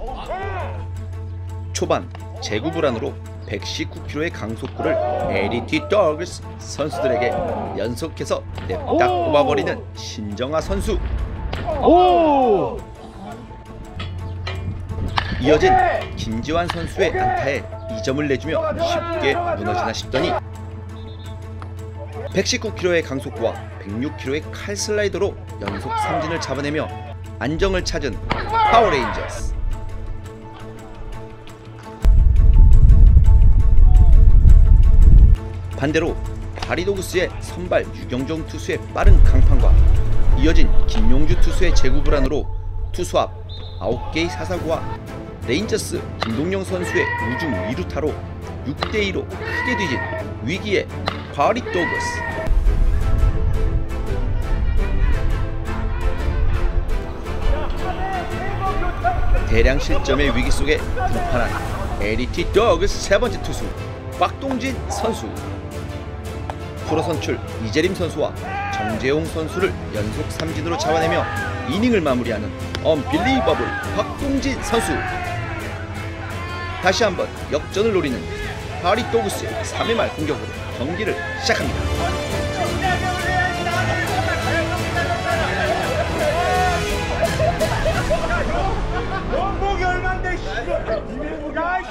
초반 제구 불안으로 119km의 강속구를 LET 도그스 선수들에게 연속해서 냅다 꼽아버리는 신정아 선수. 이어진 김지환 선수의 안타에 2점을 내주며 쉽게 무너지나 싶더니 119km의 강속구와 106km의 칼슬라이더로 연속 삼진을 잡아내며 안정을 찾은 파워레인저스. 반대로 파리도그스의 선발 유경종 투수의 빠른 강판과 이어진 김용주 투수의 제구 불안으로 투수 앞 9개의 사사구와 레인저스 김동영 선수의 우중 2루타로 6대2로 크게 뒤진 위기의 파리도그스. 대량 실점의 위기 속에 등판한 LET 도그스 세 번째 투수 박동진 선수. 프로 선출 이재림 선수와 정재용 선수를 연속 삼진으로 잡아내며 이닝을 마무리하는 언빌리버블 박동진 선수. 다시 한번 역전을 노리는 파리도그스의 3회 말 공격으로 경기를 시작합니다. 원복이 얼만데 야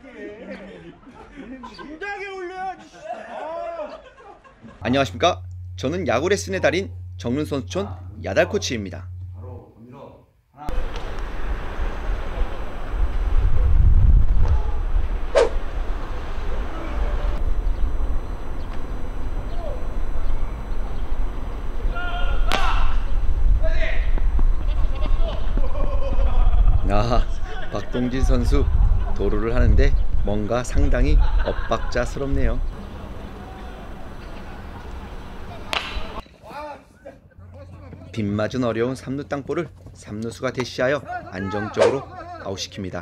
진작에 올려야지. 안녕하십니까? 저는 야구 레슨의 달인 정릉선수촌 야달 코치입니다. 박동진 선수 도루를 하는데 뭔가 상당히 엇박자스럽네요. 빗맞은 어려운 3루 땅볼을 3루수가 대시하여 안정적으로 아웃시킵니다.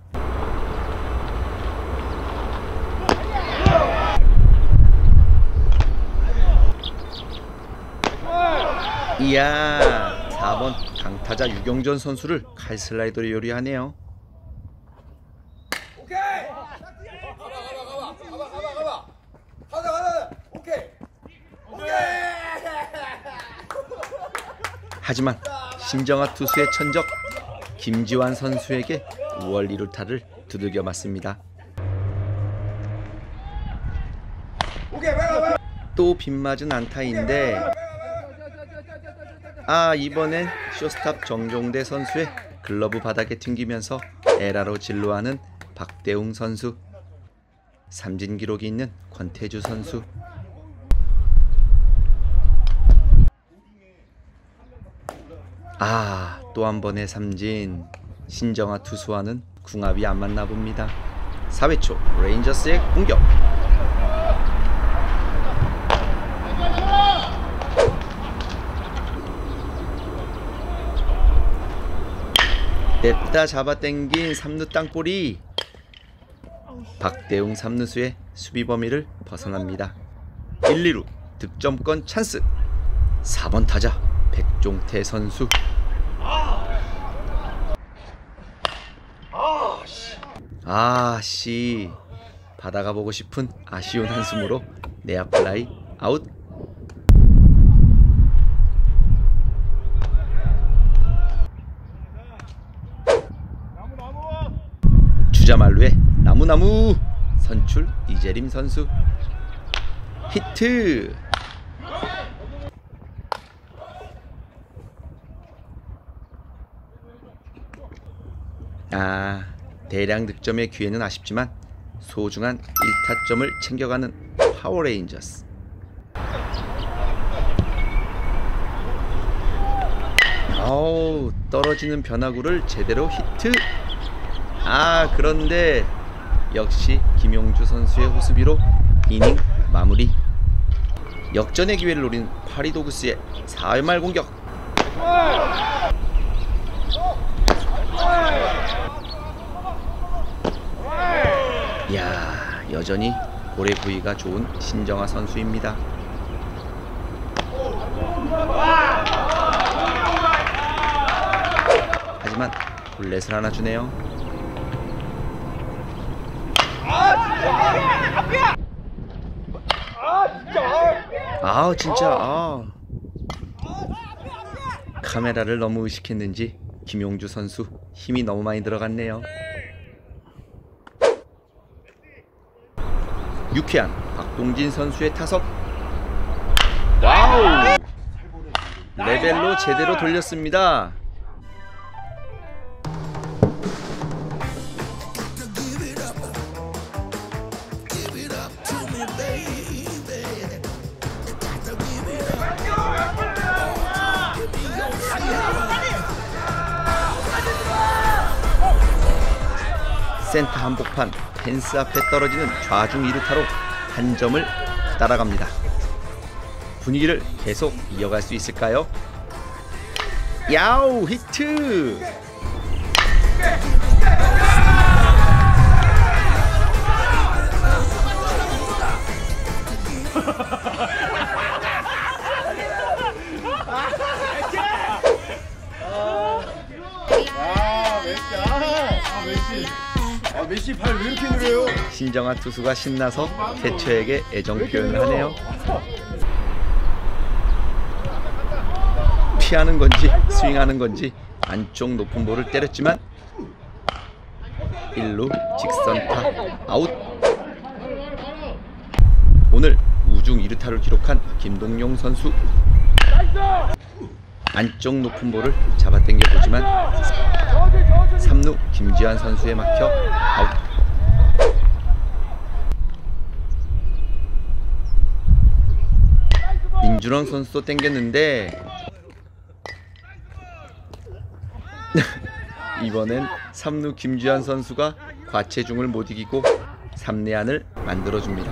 이야, 4번 강타자 유경전 선수를 칼슬라이더로 요리하네요. 하지만 신정아 투수의 천적 김지환 선수에게 우월 2루타를 두들겨 맞습니다. 또 빗맞은 안타인데 이번엔 쇼스탑 정종대 선수의 글러브 바닥에 튕기면서 에라로 진루하는 박대웅 선수. 삼진 기록이 있는 권태주 선수. 또 한 번의 삼진. 신정아 투수와는 궁합이 안 맞나 봅니다. 4회 초 레인저스의 공격. 냈다 잡아당긴 3루 땅볼이 박대웅 3루수의 수비 범위를 벗어납니다. 1, 2루 득점권 찬스. 4번 타자 백종태 선수. 받아가 보고 싶은 아쉬운 한숨으로 내야 플라이 아웃. 주자 말루에 나무나무. 선출 이재림 선수. 히트. 대량 득점의 기회는 아쉽지만 소중한 1타점을 챙겨가는 파워레인저스. 떨어지는 변화구를 제대로 히트. 그런데 역시 김용주 선수의 호수비로 이닝 마무리. 역전의 기회를 노린 파리도그스의 4회 말 공격. 여전히 볼의 부위가 좋은 신정아 선수입니다. 하지만 볼넷을 하나 주네요. 아 진짜 카메라를 너무 의식했는지 김용주 선수 힘이 너무 많이 들어갔네요. 유쾌한 박동진 선수의 타석. 와우! 레벨로 제대로 돌렸습니다. 센터 한복판 펜스 앞에 떨어지는 좌중 2루타로 한 점을 따라갑니다. 분위기를 계속 이어갈 수 있을까요? 야우 히트! 메시 발 왜 이렇게 느려요? 신정아 투수가 신나서 캐쳐에게 애정 표현을 하네요. 피하는 건지 스윙하는 건지 안쪽 높은 볼을 때렸지만 1루 직선타 아웃. 오늘 우중 2루타를 기록한 김동용 선수. 안쪽 높은 볼을 잡아당겨보지만 3루 김지환 선수에 막혀 아웃. 민준원 선수도 당겼는데 이번엔 3루 김지환 선수가 과체중을 못 이기고 3내안을 만들어줍니다.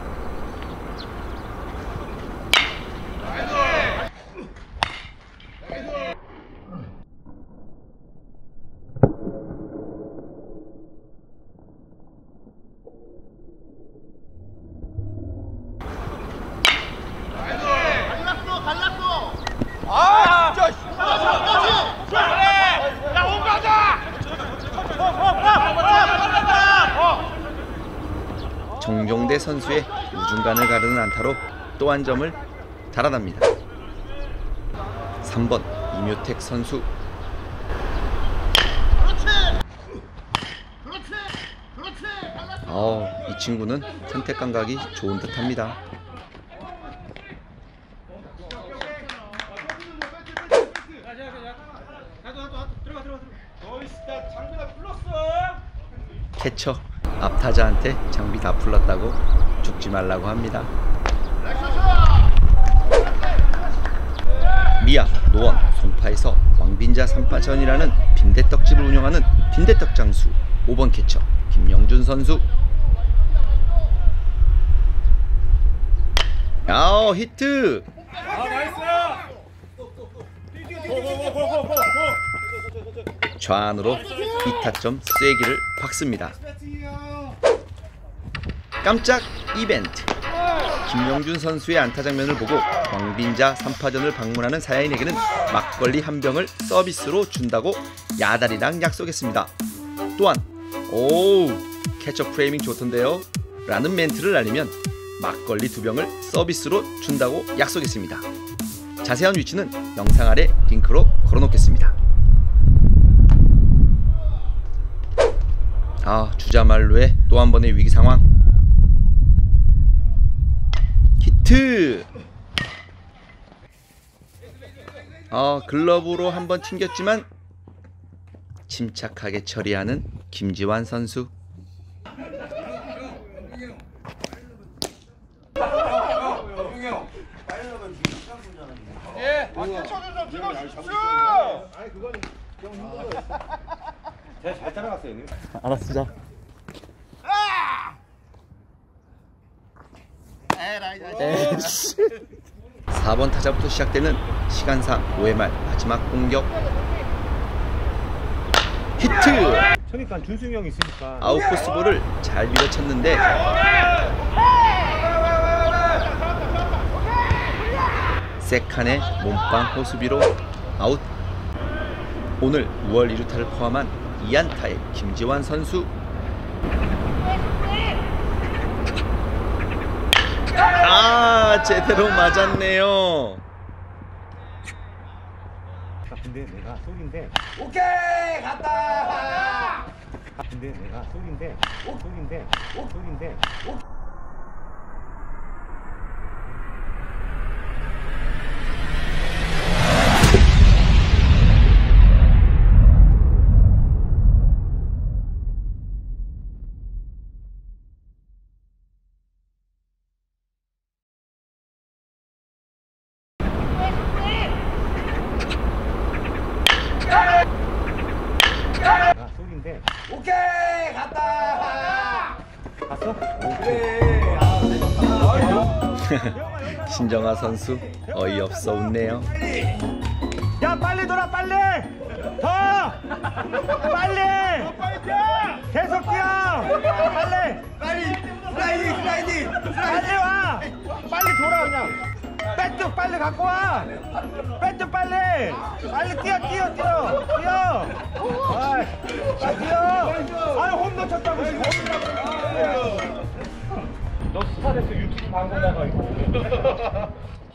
정종대 선수의 우중간을 가르는 안타로 또 한 점을 달아납니다. 3번 이묘택 선수. 이 친구는 선택 감각이 좋은 듯합니다. 캐쳐 앞타자한테 장비 다 풀렀다고 죽지 말라고 합니다. 미아, 노원, 송파에서 왕빈자 3파전이라는 빈대떡집을 운영하는 빈대떡 장수 5번 캐쳐 김영준 선수. 히트! 좌안으로 2타점 쐐기를 박습니다. 깜짝 이벤트! 김영준 선수의 안타 장면을 보고 왕빈자 3파전을 방문하는 사야인에게는 막걸리 한 병을 서비스로 준다고 야달이랑 약속했습니다. 또한 캐쳐 프레이밍 좋던데요? 라는 멘트를 날리면 막걸리 2병을 서비스로 준다고 약속했습니다. 자세한 위치는 영상 아래 링크로 걸어놓겠습니다. 주자말로의 또 한 번의 위기 상황. 히트! 글러브로 한번 튕겼지만 침착하게 처리하는 김지환 선수. 잘 따라갔어요, 형님. 알았어, 자. 4번 타자부터 시작되는 시간상 5회 말 마지막 공격. 히트! 그러니까 준승이 형이 있으니까 아웃코스 볼을 잘 밀어쳤는데 세칸의 몸빵 호수비로 아웃. 오늘 5월 2루타를 포함한 2안타의 김지환 선수. 제대로 맞았네요. 근데 내가 속인데. 오케이 갔다. 근데 내가 속인데. 속인데. 속인데. 오케이 갔다. 갔어? 오케이. 신정아 선수 어이없어 웃네요. 야 빨리 돌아 빨리. 더 빨리. 계속 뛰어. 빨리 슬라이딩. 빨리 와. 빨리 돌아 그냥. 배트 빨리 갖고 와. 배트 빨리 뛰어. 뛰어. 홈런 쳤다고 지금. 너 스타 됐어. 유튜브 방송 나가 이거.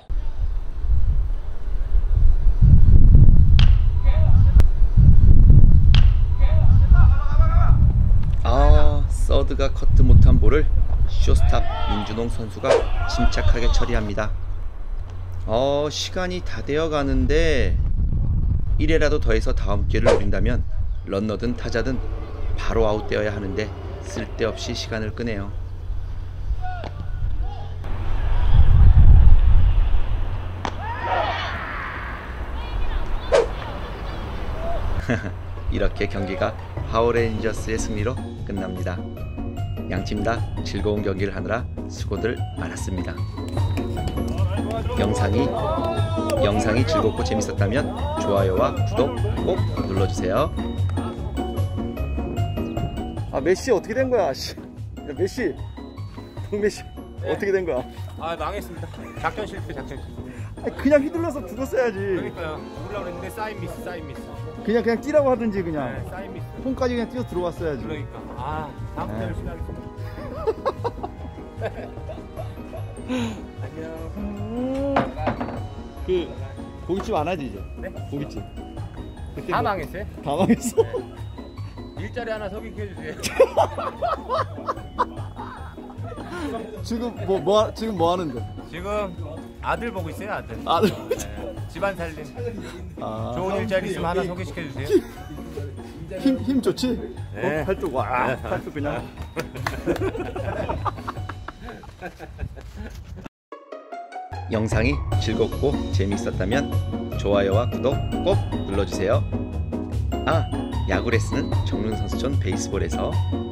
서드가 커트 못한 볼을 쇼스탑 민준홍 선수가 침착하게 처리합니다. 시간이 다 되어 가는데 1회라도 더해서 다음 기회를 노린다면 런너든 타자든 바로 아웃되어야 하는데 쓸데없이 시간을 끄네요. 이렇게 경기가 파워레인저스의 승리로 끝납니다. 양팀 다 즐거운 경기를 하느라 수고들 많았습니다. 영상이 즐겁고 재밌었다면 좋아요와 구독 꼭 눌러주세요. 메시 어떻게 된 거야? 메시 어떻게 된 거야? 망했습니다. 작전 실패. 그냥 휘둘러서 죽었어야지. 그러니까요. 죽으려고 했는데 사인 미스. 그냥 뛰라고 하든지 그냥. 네, 사인 미스. 홈까지 그냥 뛰어 들어왔어야지. 그러니까. 다음부터 열심히 하겠습니다. 안녕. 고깃집 안 하지 이제? 네? 고깃집. 다 망했어요? 다 망했어? 일자리 하나 서기게 해주세요. 지금 뭐 하는데? 지금 아들 보고 있어요, 아들. 네, 집안 살림. 좋은 일자리 있으면 하나 소개시켜 주세요. 힘 좋지? 네. 팔뚝 와, 팔뚝 그냥. 영상이 즐겁고 재미있었다면 좋아요와 구독 꼭 눌러주세요. 야구 레슨은 정릉 선수촌 베이스볼에서